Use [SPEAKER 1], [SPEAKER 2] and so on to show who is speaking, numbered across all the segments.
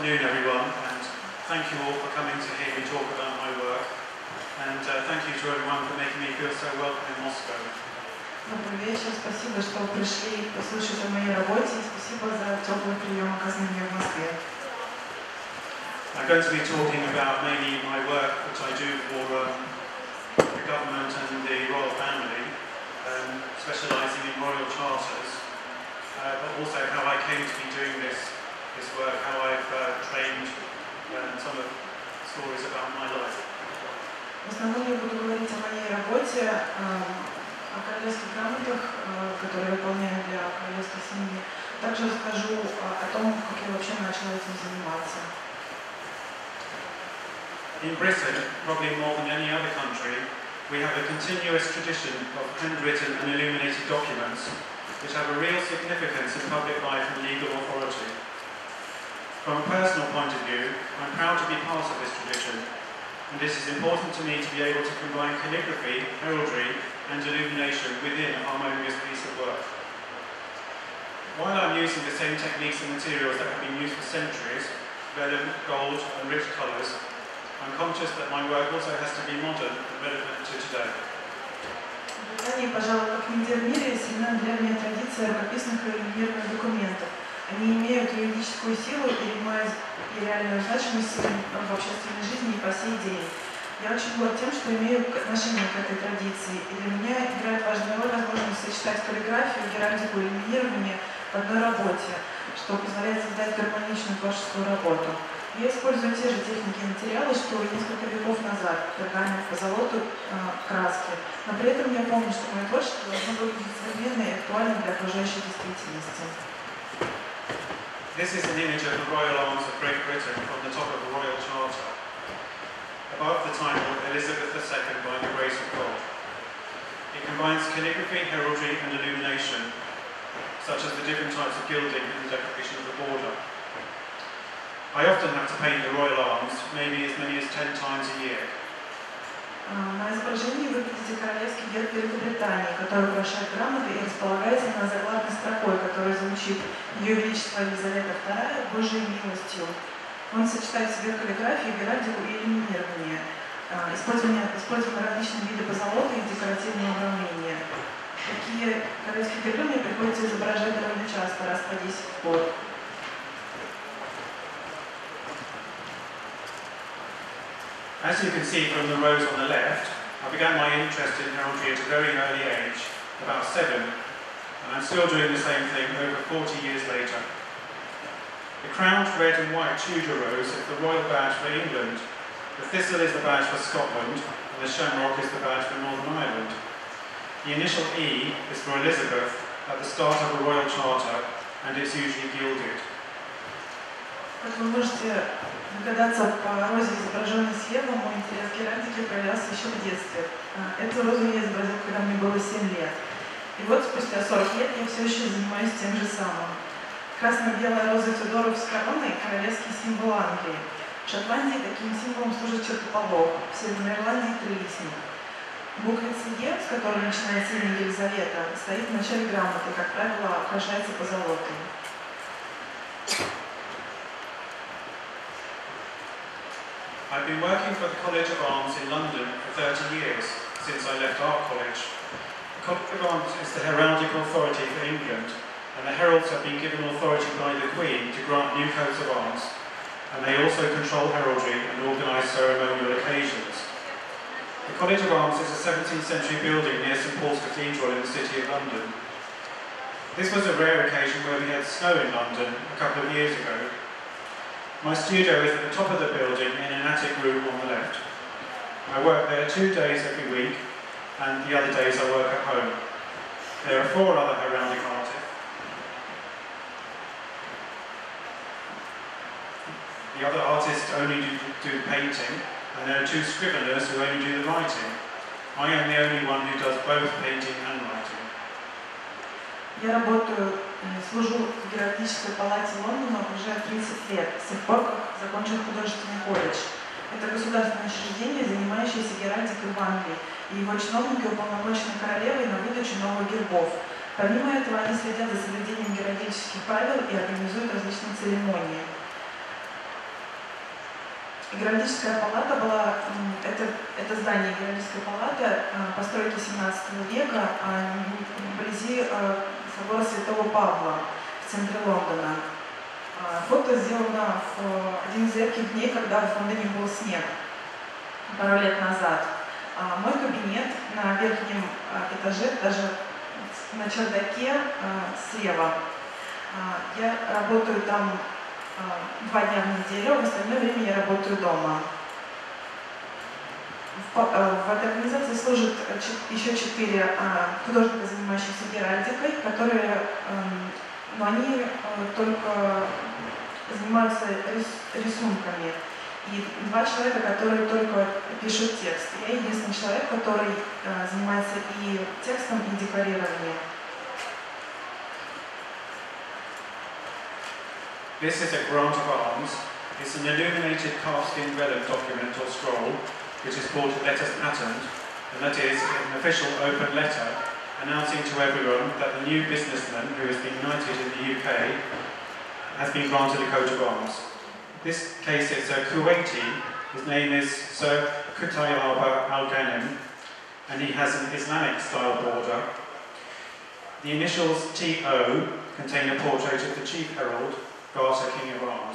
[SPEAKER 1] afternoon, everyone, and thank you all for coming to hear me talk about my work. And thank you to everyone for making me feel so welcome in Moscow.
[SPEAKER 2] Добрый вечер, спасибо, что пришли послушать о моей работе, и спасибо за теплый прием, оказанный мне в Москве.
[SPEAKER 1] I'm going to be talking about mainly my work that I do for the government and the royal family, specialising in royal charters, but also how I came to be doing this work, how I've trained, and some of the stories about my life.
[SPEAKER 2] В основном я буду говорить о моей работе, о королевских грамотах, которые выполняю для королевской семьи. Также расскажу о том, как я вообще начала этим заниматься.
[SPEAKER 1] In Britain, probably more than any other country, we have a continuous tradition of handwritten and illuminated documents which have a real significance in public life and legal authority. From a personal point of view, I'm proud to be part of this tradition, and this is important to me to be able to combine calligraphy, heraldry and illumination within a harmonious piece of work. While I'm using the same techniques and materials that have been used for centuries, vellum, gold and rich colours, I'm conscious that my work also has to be modern and relevant to today.
[SPEAKER 2] В Британии, пожалуй, как нигде в мире, сильна древняя традиция рукописных и иллюминированных документов. Они имеют юридическую силу и реальную значимость в общественной жизни и по сей день. Я очень горд тем, что имею отношение к этой традиции, и для меня играет важную роль возможность сочетать каллиграфию, геральдику и иллюминирование в одной работе, что позволяет создать гармоничную творческую работу. Я использую те же техники и материалы, что и несколько веков назад, пергамент, позолоту, краски. Но при этом я помню, что мое творчество должно выглядеть современно и актуально для окружающей действительности.
[SPEAKER 1] This is an image of the Royal Arms of Great Britain from the top of the Royal Charter, above the title Elizabeth II by the Grace of God. It combines calligraphy, heraldry and illumination, such as the different types of gilding and the decoration of the border. I often have to paint the Royal Arms, maybe as many as 10 times a year.
[SPEAKER 2] На изображении вы видите королевский герб Великобритании, который украшает грамоты и располагается на заглавной строкой, которая звучит «Ее Величество Елизавета II Божией милостью». Он сочетает в себе каллиграфию, геральдику и иллюминирование, использованы различные виды позолоты и декоративного обрамления. Такие королевские гербы мне приходится изображать довольно часто, раз по 10 в год.
[SPEAKER 1] As you can see from the rows on the left, I began my interest in heraldry at a very early age, about 7, and I'm still doing the same thing over 40 years later. The crowned red and white Tudor rose is the royal badge for England, the thistle is the badge for Scotland, and the shamrock is the badge for Northern Ireland. The initial E is for Elizabeth at the start of a royal charter, and it's usually gilded.
[SPEAKER 2] Как вы можете догадаться по розе, изображенной слева, мой интерес к геральдике проявлялся еще в детстве. Эту розу я изобразил, когда мне было 7 лет. И вот спустя 40 лет я все еще занимаюсь тем же самым. Красно-белая роза Тюдоров с короной – королевский символ Англии. В Шотландии таким символом служит чертополох, в Северной Ирландии – трилистник. Буквица Е, с которой начинается имя Елизавета, стоит в начале грамоты, как правило, украшается позолотой.
[SPEAKER 1] I've been working for the College of Arms in London for 30 years, since I left Art College. The College of Arms is the heraldic authority for England, and the heralds have been given authority by the Queen to grant new coats of arms, and they also control heraldry and organise ceremonial occasions. The College of Arms is a 17th century building near St Paul's Cathedral in the City of London. This was a rare occasion where we had snow in London a couple of years ago. My studio is at the top of the building in an attic room on the left. I work there 2 days every week, and the other days I work at home. There are 4 other heraldic artists. The other artists only do painting, and there are 2 scriveners who only do the writing. I am the only one who does both painting and writing.
[SPEAKER 2] Я работаю, служу в геральдической палате Лондона уже 30 лет, с тех пор, как закончил художественный колледж. Это государственное учреждение, занимающееся геральдикой в Англии, и его чиновники уполномочены королевой на выдачу новых гербов. Помимо этого, они следят за соблюдением геральдических правил и организуют различные церемонии. Геральдическая палата была, это здание Геральдической палаты постройки 17 века вблизи собора Святого Павла в центре Лондона. Фото сделано в один из редких дней, когда в Лондоне был снег, пару лет назад. Мой кабинет на верхнем этаже, даже на чердаке слева. Я работаю там 2 дня в неделю, в остальное время я работаю дома. В этой организации служат еще 4 художника, занимающихся геральдикой, которые, но они только занимаются рисунками. И 2 человека, которые только пишут текст. Я единственный человек, который занимается и текстом, и декорированием.
[SPEAKER 1] This is a grant of arms. It's an illuminated calfskin vellum document or scroll, which is called letters patent, and that is an official open letter announcing to everyone that the new businessman who has been knighted in the UK has been granted a coat of arms. This case is a Kuwaiti. His name is Sir Kutayaba Al-Ghanim, and he has an Islamic-style border. The initials T.O. contain a portrait of the Chief Herald, Garter, King of Arms.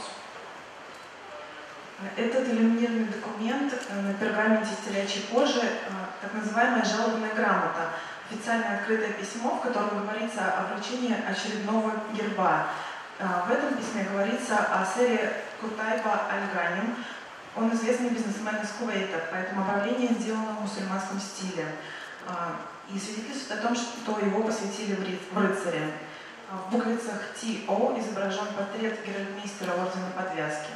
[SPEAKER 2] Этот иллюминированный документ на пергаменте с телячьей кожи, так называемая жалобная грамота, официальное открытое письмо, в котором говорится о вручении очередного герба. В этом письме говорится о сэре Кутайба Аль-Ганим. Он известный бизнесмен из Кувейта, поэтому оправление сделано в мусульманском стиле. И свидетельствует о том, что его посвятили в рыцаре. В буквицах Т.О. изображен портрет геральдмейстера ордена Подвязки.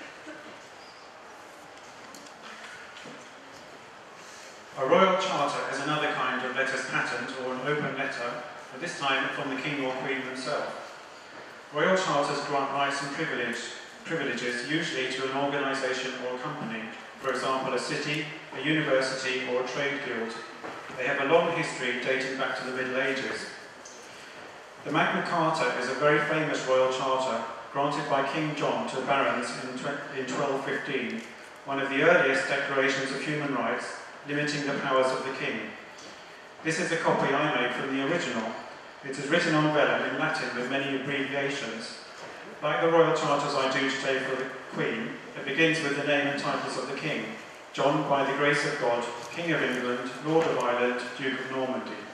[SPEAKER 1] A royal charter is another kind of letters patent or an open letter, at this time from the king or queen themselves. Royal charters grant rights and privileges usually to an organisation or a company, for example a city, a university or a trade guild. They have a long history dating back to the Middle Ages. The Magna Carta is a very famous royal charter granted by King John to barons in 1215, one of the earliest declarations of human rights limiting the powers of the king. This is a copy I made from the original. It is written on vellum in Latin with many abbreviations. Like the royal charters I do today for the Queen, it begins with the name and titles of the king. John, by the grace of God, King of England, Lord of Ireland, Duke of Normandy.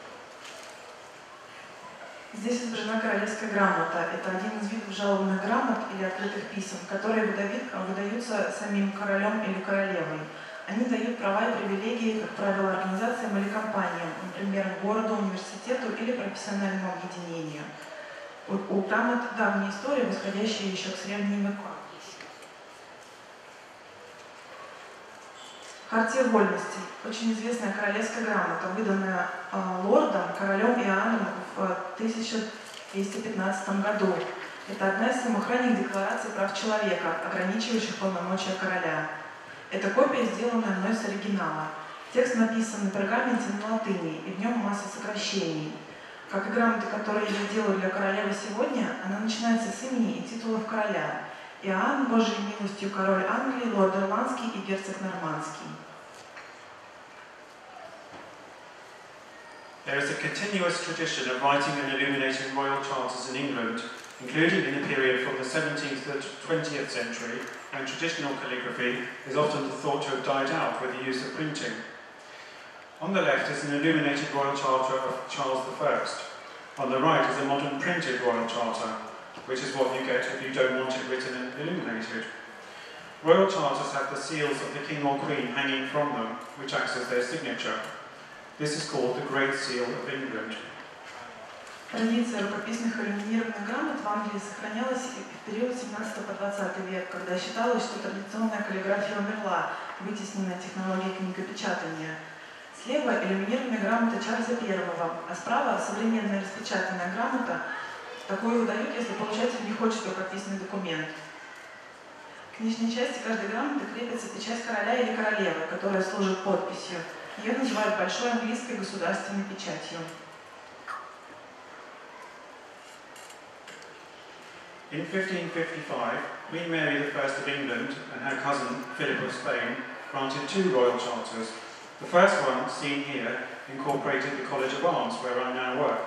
[SPEAKER 2] Здесь изображена королевская грамота. Это один из видов жалобных грамот или открытых писем, которые выдаются самим королем или королевой. Они дают права и привилегии, как правило, организациям или компаниям, например, городу, университету или профессиональному объединению. У грамот давняя история, восходящая еще к средним векам. Хартия вольностей. Очень известная королевская грамота, выданная лордом, королем Иоанном в 1215 году. Это одна из самых ранних деклараций прав человека, ограничивающих полномочия короля. Эта копия сделана мной с оригинала. Текст написан на пергаменте на латыни, и в нем масса сокращений. Как и грамоты, которые я делаю для королевы сегодня, она начинается с имени и титулов короля. Иоанн, Божьей милостью, король Англии, лорд Ирландский и герцог Нормандский.
[SPEAKER 1] There is a continuous tradition of writing and illuminating royal charters in England, including in the period from the 17th to 20th century, when traditional calligraphy is often thought to have died out with the use of printing. On the left is an illuminated royal charter of Charles I. On the right is a modern printed royal charter, which is what you get if you don't want it written and illuminated. Royal charters have the seals of the king or queen hanging from them, which acts as their signature. This is called the Great Seal of England.
[SPEAKER 2] Традиция рукописных иллюминированных грамот в Англии сохранялась в период 17 по 20 век, когда считалось, что традиционная каллиграфия умерла, вытесненная технологией книгопечатания. Слева иллюминированная грамота Чарльза I, а справа современная распечатанная грамота. Такую выдают, если получатель не хочет рукописный документ. К нижней части каждой грамоты крепится печать короля или королевы, которая служит подписью. Ее называют большой английской государственной печатью.
[SPEAKER 1] In 1555, Queen Mary I of England and her cousin Philip of Spain granted 2 royal charters. The first one, seen here, incorporated the College of Arms, where I now work.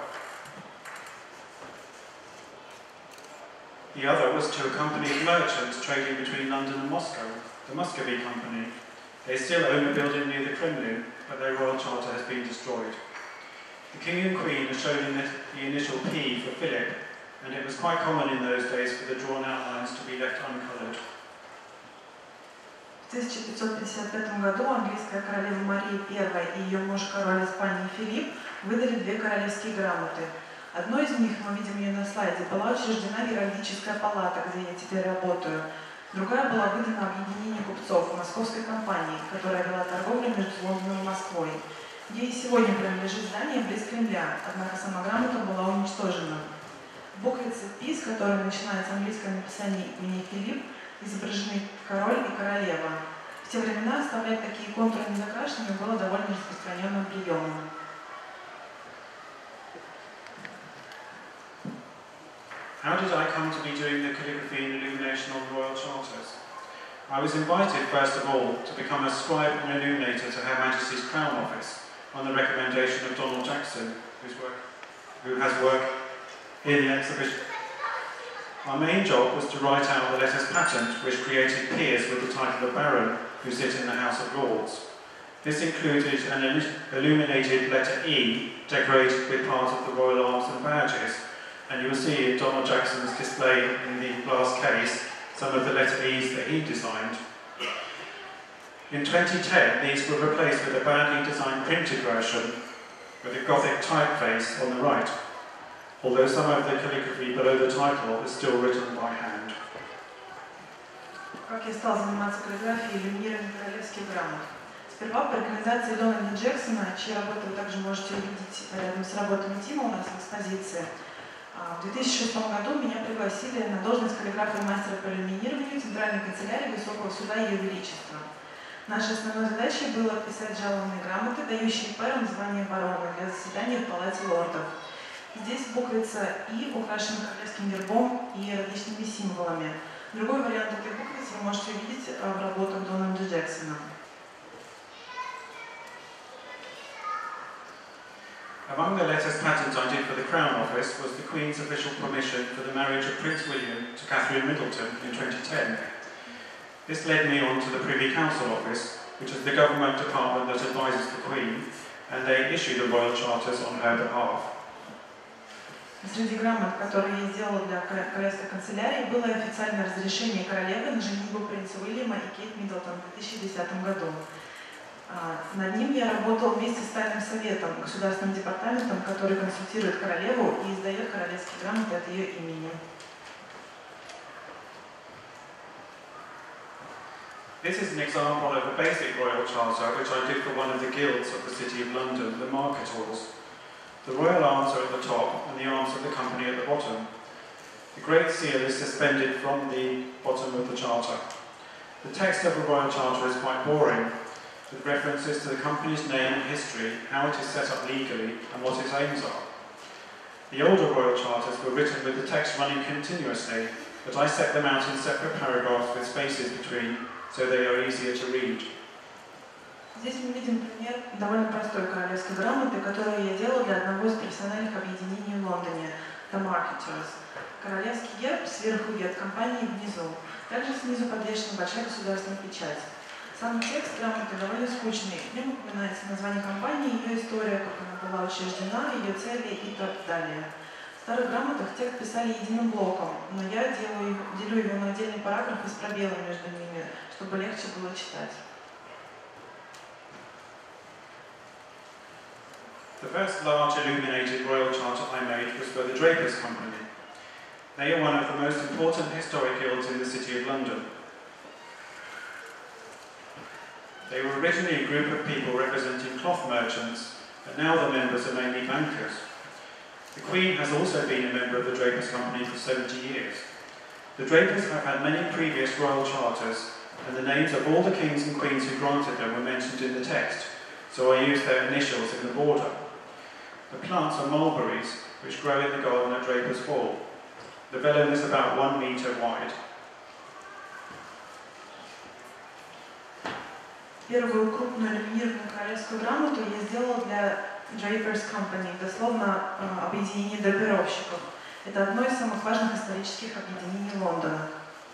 [SPEAKER 1] The other was to a company of merchants trading between London and Moscow, the Muscovy Company. They still own a building near the Kremlin, but their royal charter has been destroyed. The King and Queen are shown in the initial P for Philip, and it was quite common in those days for the drawn outlines to be left uncoloured.
[SPEAKER 2] В 1555 году английская королева Мария I и ее муж король Испании Филипп выдали 2 королевские грамоты. Одной из них, мы видим ее на слайде, была учреждена геральдическая палата, где я теперь работаю. Другая была выдана объединению купцов Московской компании, которая вела торговлю между Лондоном и Москвой. Ей сегодня принадлежит здание близ Кремля, однако сама грамота была уничтожена. В буквице P, с которой начинается английское написание имени Филипп, изображены король и королева. В те времена оставлять такие контуры незакрашенными было довольно распространенным приемом.
[SPEAKER 1] How did I come to be doing the calligraphy and illumination on royal charters? I was invited, first of all, to become a scribe and illuminator to Her Majesty's Crown Office on the recommendation of Donald Jackson, who has work in the exhibition. Our main job was to write out the letters patent which created peers with the title of Baron who sit in the House of Lords. This included an illuminated letter E decorated with part of the Royal Arms and badges, and you will see in Donald Jackson's display in the glass case some of the letter E's that he designed. In 2010, these were replaced with a badly designed printed version with a Gothic typeface on the right, although some of the calligraphy below the title is still written by hand.
[SPEAKER 2] Как я стал заниматься каллиграфией и иллюминированием королевских грамот? Сперва по рекомендации Дональда Джексона, чьи работы вы также можете увидеть рядом с работами Тима у нас в экспозиции, в 2006 году меня пригласили на должность каллиграфа и мастера по иллюминированию Центральной канцелярии Высокого суда Ее Величества. Нашей основной задачей было писать жалобные грамоты, дающие пэрам звание барона для заседания в Палате лордов. Здесь буквица И украшена королевским гербом и различными символами. Другой вариант этой буквицы вы можете увидеть в работах Дональда Джексона.
[SPEAKER 1] Among the letters patent I did for the Crown Office was the Queen's official permission for the marriage of Prince William to Catherine Middleton in 2010. This led me on to the Privy Council Office, which is the government department that advises the Queen, and they issue the royal charters on her behalf.
[SPEAKER 2] Среди грамот, которые я сделала для королевской канцелярии, было официальное разрешение королевы на женитьбу принца Уильяма и Кейт Миддлтон в 2010 году. Над ним я работал вместе с Тайным советом, государственным департаментом, который консультирует королеву и издает королевские грамоты от ее имени.
[SPEAKER 1] This is an example of a basic royal charter which I did for one of the guilds of the City of London, the Market Halls. The royal arms are at the top and the arms of the company at the bottom. The Great Seal is suspended from the bottom of the charter. The text of a royal charter is quite boring, with references to the company's name and history, how it is set up legally, and what its aims are. The older royal charters were written with the text running continuously, but I set them out in separate paragraphs with spaces between, so they are easier to read.
[SPEAKER 2] Здесь мы видим пример довольно простой королевской грамоты, которую я делала для одного из профессиональных объединений в Лондоне, The Marketers. Королевский герб сверху и от компании внизу. Также снизу подвешена большая государственная печать. Сам текст грамоты довольно скучный. В нем упоминается название компании, ее история, как она была учреждена, ее цели и так далее. В старых грамотах текст писали единым блоком, но я делю его на отдельный параграф и с пробелом между ними, чтобы легче было читать.
[SPEAKER 1] The first large illuminated royal charter I made was for the Drapers Company. They are one of the most important historic guilds in the City of London. They were originally a group of people representing cloth merchants, but now the members are mainly bankers. The Queen has also been a member of the Drapers Company for 70 years. The Drapers have had many previous royal charters, and the names of all the kings and queens who granted them were mentioned in the text, so I used their initials in the border. The plants are mulberries, which grow in the garden at Drapers Hall. The vellum is about 1 meter wide.
[SPEAKER 2] Первую крупную иллюминированную королевскую грамоту я сделала для Drapers Company, дословно объединение драпировщиков. Это одно из самых важных исторических объединений Лондона.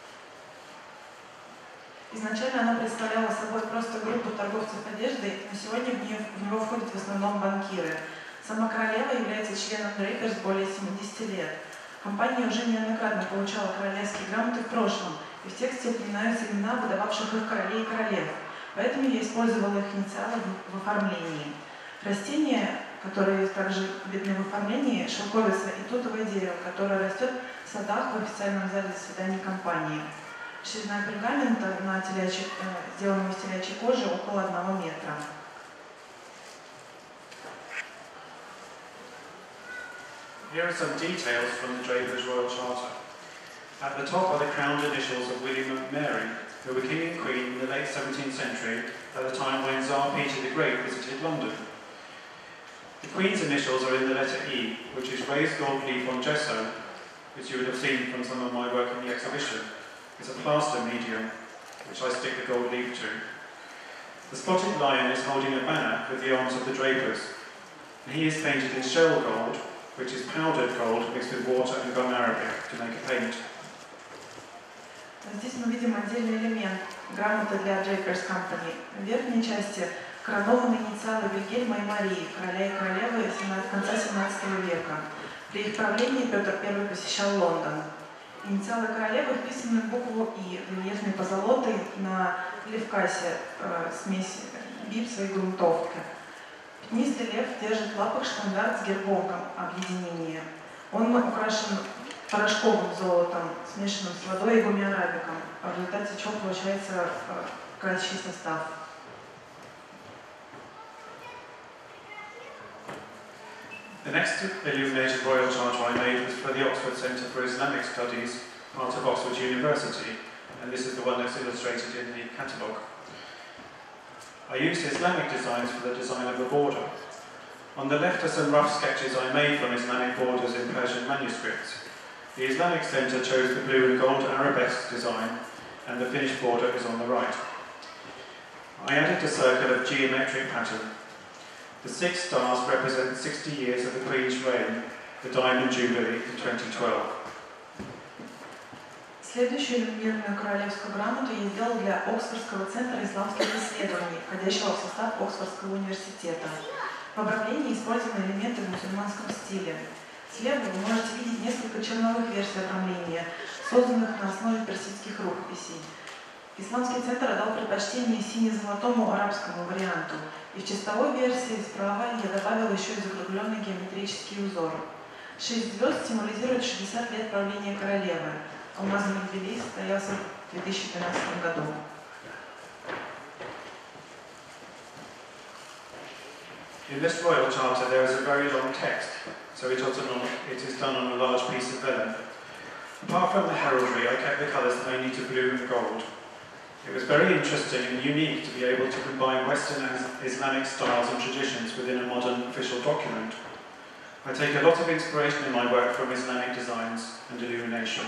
[SPEAKER 2] Изначально она представляла собой просто группу торговцев одеждой, но сегодня в него входят в основном банкиры. Сама королева является членом Drapers более 70 лет. Компания уже неоднократно получала королевские грамоты в прошлом, и в тексте упоминаются имена выдававших их королей и королев. Поэтому я использовала их инициалы в оформлении. Растения, которые также видны в оформлении, шелковица и тутовое дерево, которое растет в садах в официальном зале заседаний компании. Ширина пергамента, сделанного из телячьей кожи, около 1 метра.
[SPEAKER 1] Here are some details from the Drapers Royal Charter. At the top are the crowned initials of William and Mary, who were king and queen in the late 17th century, at the time when Tsar Peter the Great visited London. The Queen's initials are in the letter E, which is raised gold leaf on gesso, which you would have seen from some of my work in the exhibition. It's a plaster medium, which I stick the gold leaf to. The spotted lion is holding a banner with the arms of the Drapers, and he is painted in shell gold, which is powdered gold mixed with water and gum arabic to make a paint.
[SPEAKER 2] Здесь мы видим отдельный элемент грамоты для Drapers Company. В верхней части коронованные инициалы Вильгельма и Марии, короля и королевы конца 17 века. При их правлении Петр I посещал Лондон. Инициалы королевы вписаны в букву И, рельефной позолотой на левкасе, смесь гипса и грунтовки. Пятнистый лев держит в лапах штандарт с гербом объединения. Он украшен порошковым золотом, смешанным с водой и гумиарабиком, в результате чего получается качественный состав.
[SPEAKER 1] The next illuminated royal charter I made was for the Oxford Centre for Islamic Studies, part of Oxford University, and this is the one that's illustrated in the catalogue. I used Islamic designs for the design of the border. On the left are some rough sketches I made from Islamic borders in Persian manuscripts. The Islamic Centre chose the blue and gold arabesque design, and the finished border is on the right. I added a circle of geometric pattern. The 6 stars represent 60 years of the Queen's reign, the Diamond Jubilee in 2012.
[SPEAKER 2] Следующую иллюминированную королевскую грамоту я сделал для Оксфордского центра исламских исследований, входящего в состав Оксфордского университета. В обрамлении использованы элементы в мусульманском стиле. Слева вы можете видеть несколько черновых версий обрамления, созданных на основе персидских рукописей. Исламский центр отдал предпочтение сине-золотому арабскому варианту, и в чистовой версии справа я добавила еще и закругленный геометрический узор. 6 звезд символизируют 60 лет правления королевы. Алмазный юбилей состоялся в 2012 году.
[SPEAKER 1] In this royal charter there is a very long text, so it is done on a large piece of vellum. Apart from the heraldry, I kept the colours mainly to blue and gold. It was very interesting and unique to be able to combine Western and Islamic styles and traditions within a modern official document. I take a lot of inspiration in my work from Islamic designs and illumination.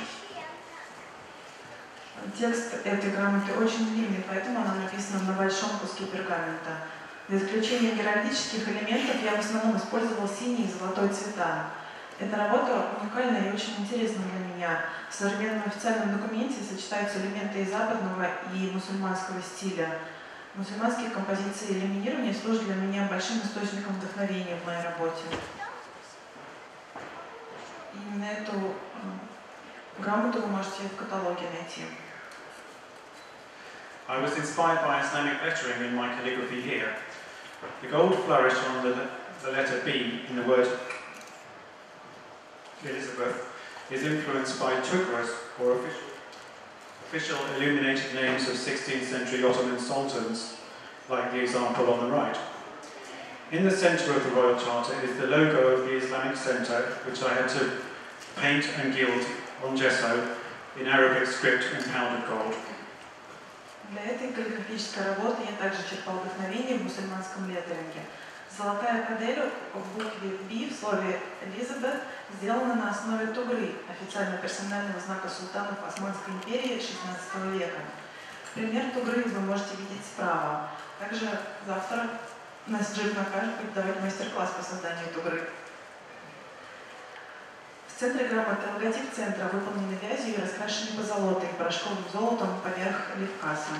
[SPEAKER 2] Текст этой грамоты очень длинный, поэтому она написана на большом куске пергамента. За исключением геральдических элементов я в основном использовал синий и золотой цвета. Эта работа уникальна и очень интересна для меня. В современном официальном документе сочетаются элементы и западного, и мусульманского стиля. Мусульманские композиции иллюминирования служат для меня большим источником вдохновения в моей работе. Именно эту грамоту вы можете в каталоге найти.
[SPEAKER 1] I was inspired by Islamic lettering in my calligraphy here. The gold flourish on the letter B in the word Elizabeth is influenced by Tugras, or official illuminated names of 16th century Ottoman sultans, like the example on the right. In the centre of the Royal Charter is the logo of the Islamic Centre, which I had to paint and gild on gesso in Arabic script and powdered gold.
[SPEAKER 2] Для этой каллиграфической работы я также черпал вдохновение в мусульманском леттеринге. Золотая кадель в букве B в слове Элизабет сделана на основе тугры, официально персонального знака султанов Османской империи XVI века. Пример тугры вы можете видеть справа. Также завтра нас Джим накажет будет давать мастер-класс по созданию тугры. В центре грамоты логотип центра выполнен вязью и раскрашенный позолотой, порошковым золотом поверх левкаса.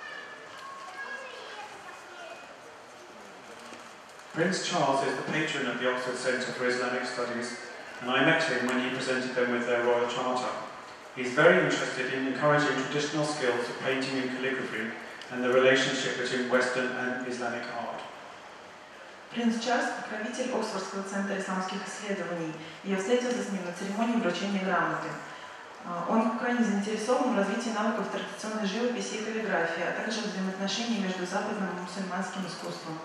[SPEAKER 1] Prince Charles is the patron of the Oxford Centre for Islamic Studies, and I met him when he presented them with their Royal Charter. He's very interested in encouraging traditional skills of painting and calligraphy and the relationship between Western and Islamic art.
[SPEAKER 2] Принц Чарльз – покровитель Оксфордского центра исламских исследований, и я встретился с ним на церемонии вручения грамоты. Он крайне заинтересован в развитии навыков традиционной живописи и каллиграфии, а также взаимоотношений между западным и мусульманским искусством.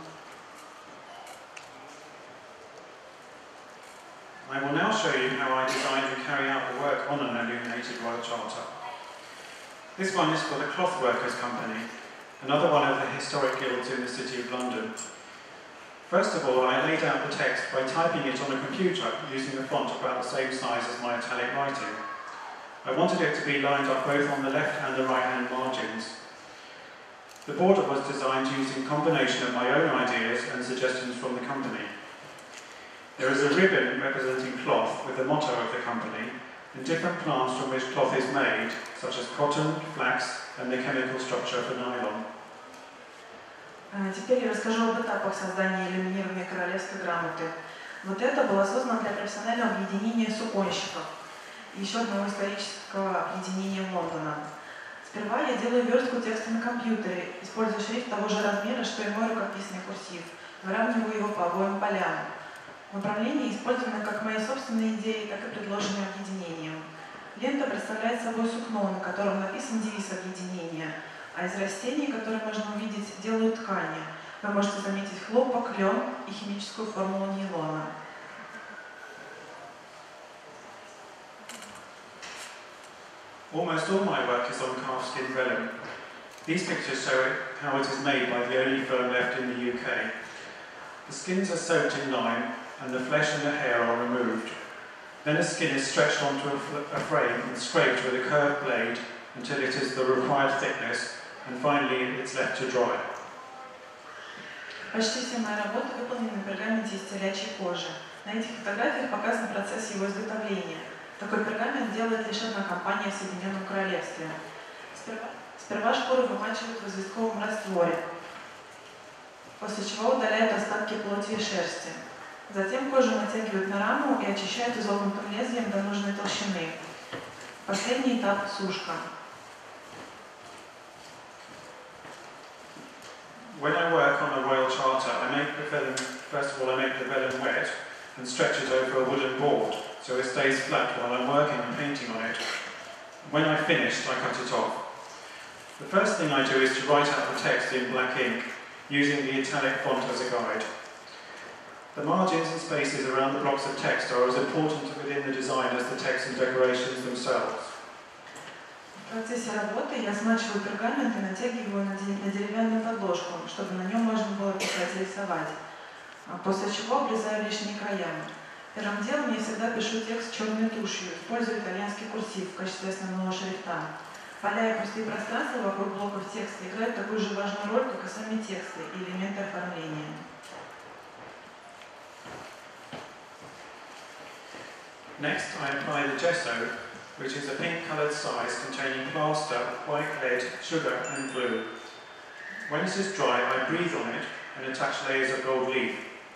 [SPEAKER 1] I will now show you how I design and carry out the work on an illuminated Royal Charter. This one is for the Cloth Workers Company, another one of the historic guilds in the City of London. First of all, I laid out the text by typing it on a computer using a font about the same size as my italic writing. I wanted it to be lined up both on the left and the right-hand margins. The border was designed using a combination of my own ideas and suggestions from the company. There is a ribbon representing cloth with the motto of the company and different plants from which cloth is made, such as cotton, flax, and the chemical structure for nylon.
[SPEAKER 2] Теперь я расскажу об этапах создания иллюминированной королевской грамоты. Вот это было создано для профессионального объединения суконщиков, еще одного исторического объединения Лондона. Сперва я делаю верстку текста на компьютере, используя шрифт того же размера, что и мой рукописный курсив, выравниваю его по обоим полям. Направления использованы как мои собственные идеи, так и предложенные объединением. Лента представляет собой сукно, на котором написан девиз объединения, а из растений, которые можно увидеть, делают ткани. Вы можете заметить хлопок, лен и химическую формулу нейлона.
[SPEAKER 1] Almost all my work is on calfskin vellum. These pictures show how it is made by the only firm left in the UK. The skins are soaked in lime, and the flesh and the hair are removed. Then a skin is stretched onto a frame and scraped with a curved blade until it is the required thickness, and finally it's left to dry.
[SPEAKER 2] Почти все мои работы выполнены на пергаменте из телячьей кожи. На этих фотографиях показан процесс его изготовления. Такой пергамент делает лишь одна компания в Соединенном Королевстве. Сперва шкуру вымачивают в известковом растворе, после чего удаляют остатки плоти и шерсти. Затем кожу натягивают на раму и очищают изогнутым лезвием до нужной толщины. Последний этап – сушка.
[SPEAKER 1] When I work on a Royal Charter, first of all I make the vellum wet and stretch it over a wooden board so it stays flat while I'm working and painting on it. When I've finished, I cut it off. The first thing I do is to write out the text in black ink, using the italic font as a guide. The margins and spaces around the blocks of text are as important within the design as the text and decorations themselves.
[SPEAKER 2] В процессе работы я смачиваю пергамент и натягиваю на деревянную подложку, чтобы на нем можно было писать и рисовать, после чего обрезаю лишние края. Первым делом я всегда пишу текст черной тушью, используя итальянский курсив в качестве основного шрифта. Поля и пустые пространства вокруг блоков текста играют такую же важную роль, как и сами тексты и элементы оформления.
[SPEAKER 1] Next, I apply the gesso, which is a pink-coloured size containing plaster, white lead, sugar and glue. When it is dry, I breathe on it and attach layers of gold leaf.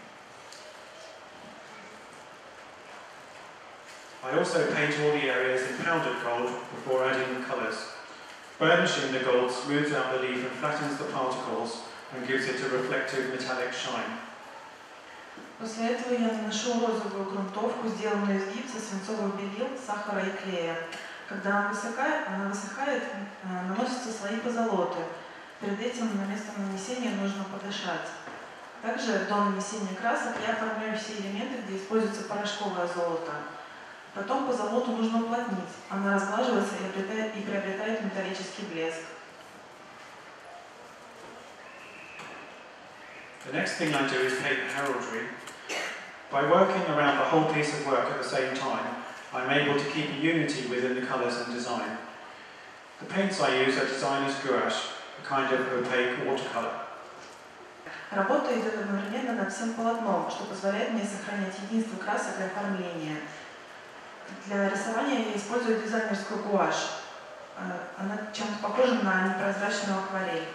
[SPEAKER 1] I also paint all the areas in powdered gold before adding the colours. Burnishing the gold smooths out the leaf and flattens the particles and gives it a reflective metallic shine.
[SPEAKER 2] После этого я наношу розовую грунтовку, сделанную из гипса, свинцовых белил, сахара и клея. Когда она высыхает, наносятся слои позолоты. Перед этим на место нанесения нужно подышать. Также до нанесения красок я оформляю все элементы, где используется порошковое золото. Потом позолоту нужно уплотнить. Она разглаживается и приобретает металлический блеск.
[SPEAKER 1] The next thing I do is paint heraldry. By working around the whole piece of work at the same time, I'm able to keep a unity within the colours and design. The paints I use are designer's gouache, a kind of opaque watercolour.
[SPEAKER 2] Работа идет одновременно над всем полотном, что позволяет мне сохранять единство красок и оформления. Для рисования я использую дизайнерскую гуашь. Она чем-то похожа на непрозрачную акварель.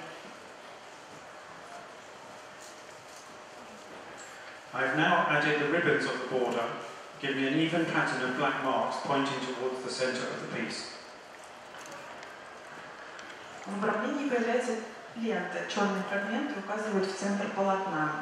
[SPEAKER 1] I've now added the ribbons of the border, giving an even pattern of black marks pointing towards the centre of the piece.
[SPEAKER 2] В обрамлении появляется лента. Черные фрагменты указывают в центр полотна.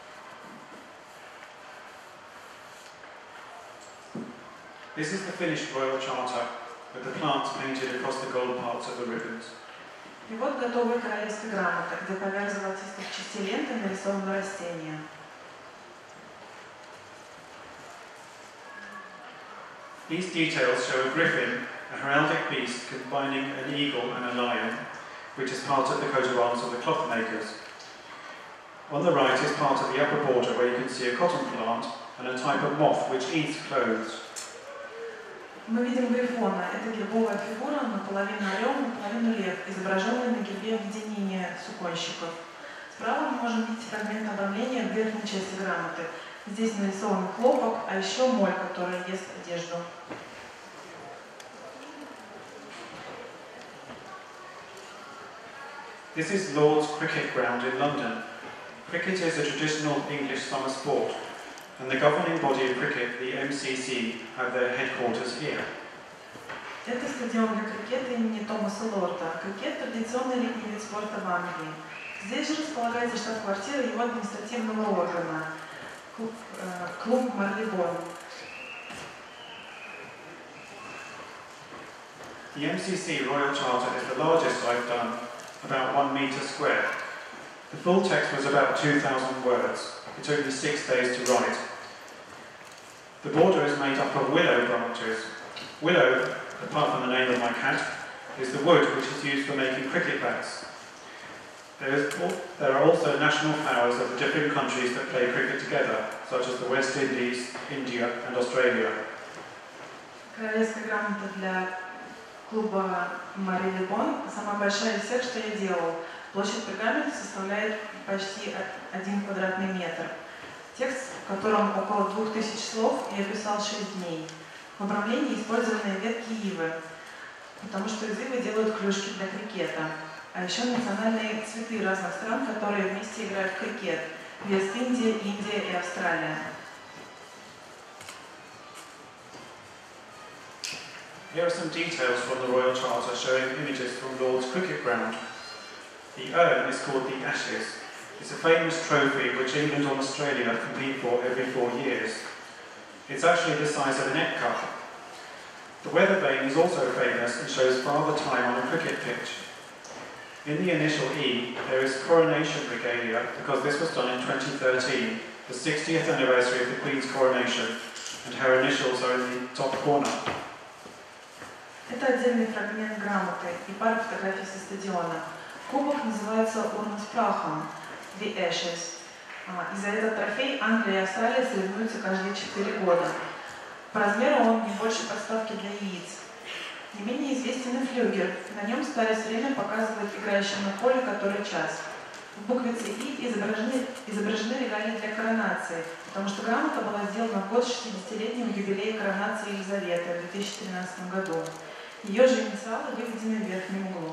[SPEAKER 1] This is the finished Royal Charter, with the plants painted across the gold parts of the ribbons.
[SPEAKER 2] И вот готовая королевская грамота, где поверх золотистых частей ленты нарисовано растение.
[SPEAKER 1] These details show a griffin, a heraldic beast combining an eagle and a lion, which is part of the coat of arms of the cloth makers. On the right is part of the upper border where you can see a cotton plant and a type of moth which eats clothes.
[SPEAKER 2] Мы видим грифона. Это гербовая фигура, наполовину орел, наполовину лев, изображенная на гербе объединения суконщиков. Справа мы можем видеть фрагмент обрамления в верхней части грамоты. Здесь нарисован хлопок, а еще моль, которая ест одежду.
[SPEAKER 1] This is Lord's Cricket Ground in London. Cricket is a traditional English summer sport, and the governing body of cricket, the MCC, have their headquarters here.
[SPEAKER 2] Это стадион для крикета имени Томаса Лорда. Крикет – традиционный летний вид спорта в Англии. Здесь же располагается штаб-квартира его административного органа – клуб Марлибон.
[SPEAKER 1] The MCC Royal Charter is the largest I've done, about 1 metre square. The full text was about 2,000 words. It took me 6 days to write. The border is made up of willow branches. Willow, apart from the name of my cat, is the wood which is used for making cricket bats. There are also national flowers of the different countries that play cricket together, such as the West Indies, India and Australia.
[SPEAKER 2] Королевская грамота для клуба Марлибон самая большая из всех, что я делал. Площадь пергамента составляет почти 1 квадратный метр. Текст, в котором около 2000 слов, я писал 6 дней. В обрамлении использованы ветки ивы, потому что из ивы делают клюшки для крикета. А еще национальные цветы разных стран, которые вместе играют в крикет. Вест-Индия, Индия и Австралия.
[SPEAKER 1] Here are some details from the Royal Charter showing images from Lord's Cricket Ground. The urn is called the Ashes. It's a famous trophy which England and Australia compete for every 4 years. It's actually the size of an egg cup. The weather vane is also famous and shows father time on a cricket pitch. In the initial E, there is coronation regalia because this was done in 2013, the 60th anniversary of the Queen's coronation, and her initials are in the top corner.
[SPEAKER 2] Это отдельный фрагмент грамоты и пара фотографий со стадиона. Кубок называется урна с прахом, The Ashes. И за этот трофей Англия и Австралия соревнуются каждые 4 года. По размеру он не больше подставки для яиц. Не менее известен и флюгер. На нем старец время показывает играющим на поле который час. В буквице И изображены регалии для коронации, потому что грамота была сделана в год 60-летнего юбилея коронации Елизаветы в 2013 году. Ее же инициалы выведены в верхнем углу.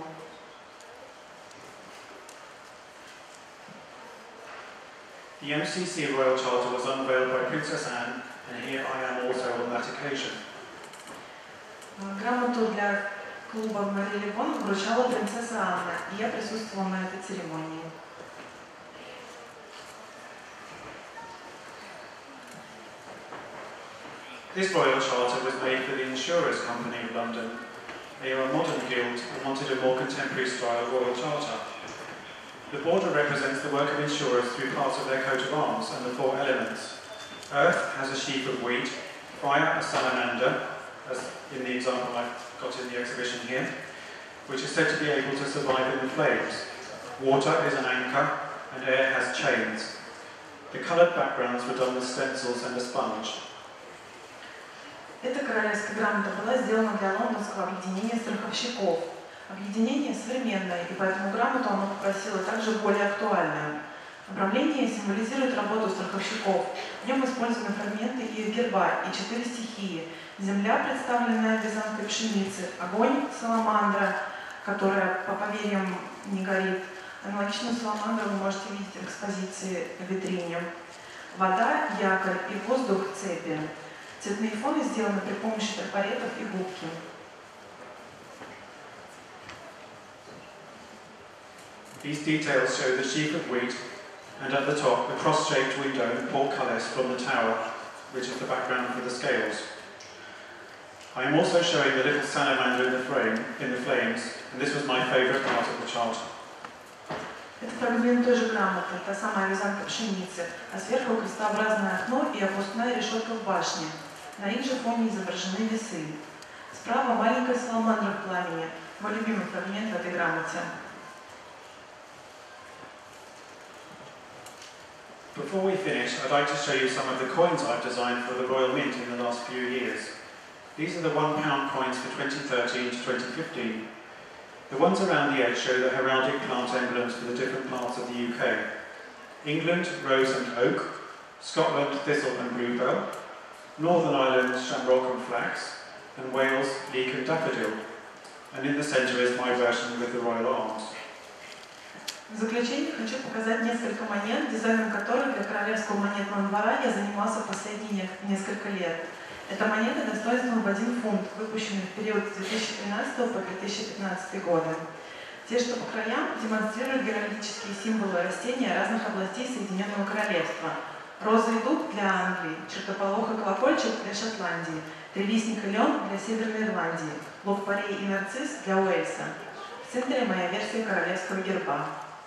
[SPEAKER 1] The MCC Royal Charter was unveiled by Princess Anne, and here I am also on that occasion.
[SPEAKER 2] Грамоту для клуба Марлибон вручала принцесса Анна, и я присутствовала на этой церемонии.
[SPEAKER 1] This Royal Charter was made for the Insurers Company of London. They are a modern guild and wanted a more contemporary style Royal Charter. The border represents the work of insurers through parts of their coat of arms and the 4 elements. Earth has a sheaf of wheat, fire a salamander, as in the example I've got in the exhibition here, which is said to be able to survive in the flames. Water is an anchor, and air has chains. The coloured backgrounds were done with stencils and a sponge.
[SPEAKER 2] Эта королевская грамота была сделана для лондонского объединения страховщиков. Объединение современное, и поэтому грамоту оно попросило также более актуальную. Обрамление символизирует работу страховщиков. В нем использованы фрагменты их герба и 4 стихии. Земля, представленная вязанкой пшеницы, огонь, саламандра, которая, по поверьям, не горит. Аналогичную саламандру вы можете видеть в экспозиции на витрине. Вода, якорь и воздух, цепи. Цветные фоны сделаны при помощи трафаретов и губки.
[SPEAKER 1] These details show the sheaf of wheat, and at the top, the cross-shaped window and portcullis from the tower, which is the background for the scales. I am also showing the little salamander in the flames, and this was my favourite part of the chart.
[SPEAKER 2] Это фрагмент той же грамоты, та самая вязанка пшеницы, а сверху крестообразное окно и опускная решетка в башне. На их же фоне изображены весы. Справа маленькая саламандра в пламени, мой любимый фрагмент в этой грамоте.
[SPEAKER 1] Before we finish, I'd like to show you some of the coins I've designed for the Royal Mint in the last few years. These are the £1 coins for 2013 to 2015. The ones around the edge show the heraldic plant emblems for the different parts of the UK. England, rose and oak. Scotland, thistle and bluebell. Northern Ireland, shamrock and flax. And Wales, leek and daffodil. And in the centre is my version with the Royal Arms.
[SPEAKER 2] В заключение хочу показать несколько монет, дизайном которых для Королевского монетного двора я занимался последние несколько лет. Это монеты достоинством в 1 фунт, выпущенные в период с 2013 по 2015 годы. Те, что по краям, демонстрируют геральдические символы растений разных областей Соединенного Королевства. Роза и дуб для Англии, чертополох и колокольчик для Шотландии, тревисник и лен для Северной Ирландии, лук-порей и нарцисс для Уэльса. В центре моя версия королевского герба.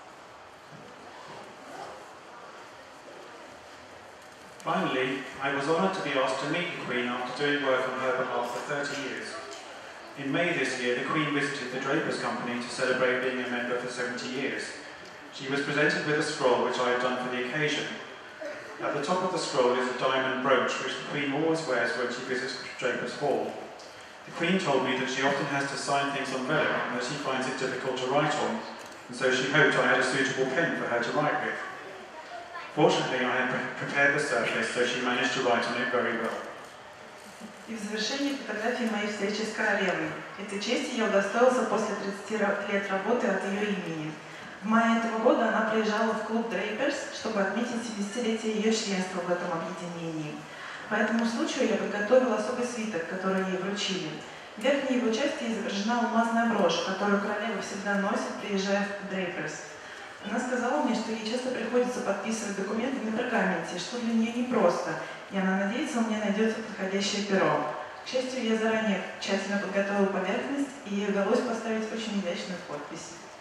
[SPEAKER 1] Finally, I was honoured to be asked to meet the Queen after doing work on her behalf for 30 years. In May this year, the Queen visited the Drapers Company to celebrate being a member for 70 years. She was presented with a scroll which I had done for the occasion. At the top of the scroll is a diamond brooch which the Queen always wears when she visits Drapers Hall. The Queen told me that she often has to sign things on vellum and that she finds it difficult to write on, and so she hoped I had a suitable pen for her to write with. Fortunately, I had prepared the surface, so she managed to write on it very well.
[SPEAKER 2] И в завершении фотографии моей встречи с королевой. Этой чести я удостоился после 30 лет работы от ее имени. В мае этого года она приезжала в клуб Drapers, чтобы отметить 70-летие ее членства в этом объединении. По этому случаю я подготовила особый свиток, который ей вручили. В верхней его части изображена алмазная брошь, которую королева всегда носит, приезжая в Drapers. Она сказала мне, что ей часто приходится подписывать документы на пергаменте, что для нее непросто, и она надеется, у меня найдется подходящее перо. К счастью, я заранее тщательно подготовила поверхность, и ей удалось поставить очень изящную подпись.